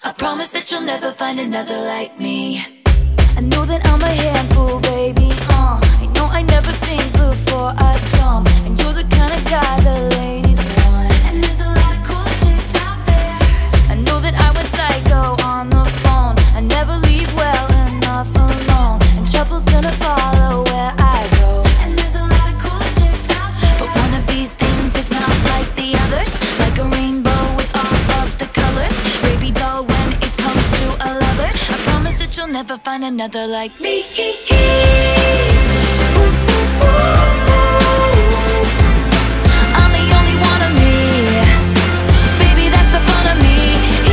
I promise that you'll never find another like me. I know that I'm a handful, baby, I know I never think before I jump, and you're the kind of guy the ladies want. And there's a lot of cool chicks out there. I know that I went psycho on the phone. I never leave well enough alone, and trouble's gonna follow where I go. And there's a lot of cool chicks out there, but one of these things is not like the others. Like a rainbow with all of the colors, baby doll, when it comes to a lover, I promise that you'll never find another like me. I'm the only one of me, baby, that's the fun of me.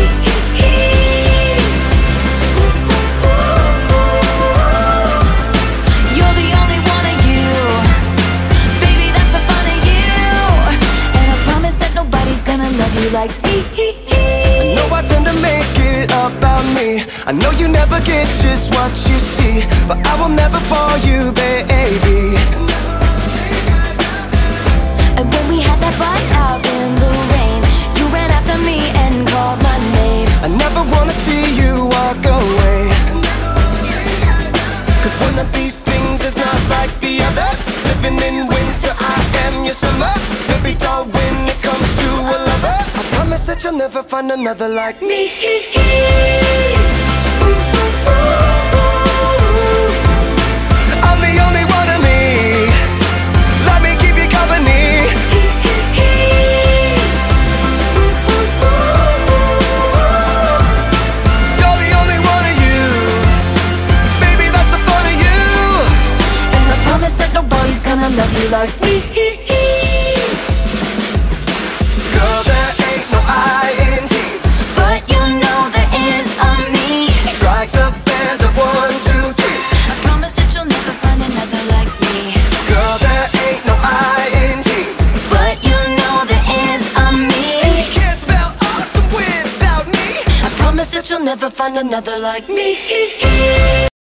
You're the only one of you, baby, that's the fun of you. And I promise that nobody's gonna love you like me. I know I tend to make it about me. I know you never get just what you see, but I will never bore you, baby. And when we had that fight out in the rain, you ran after me and called my name. I never wanna see you walk away, 'cause one of these things is not like the others. Living in winter, I am your summer. Baby doll, when it comes to a lover, I promise that you'll never find another like me. I'm the only one of me. Let me keep you company. You're the only one of you, baby, that's the fun of you. And I promise that nobody's gonna love you like me. Girl, there ain't no I in team, But you know there is a me. strike the band of 1, 2, 3. I promise that you'll never find another like me. Girl, there ain't no I in team, But you know there is a me. you can't spell awesome without me. I promise that you'll never find another like me.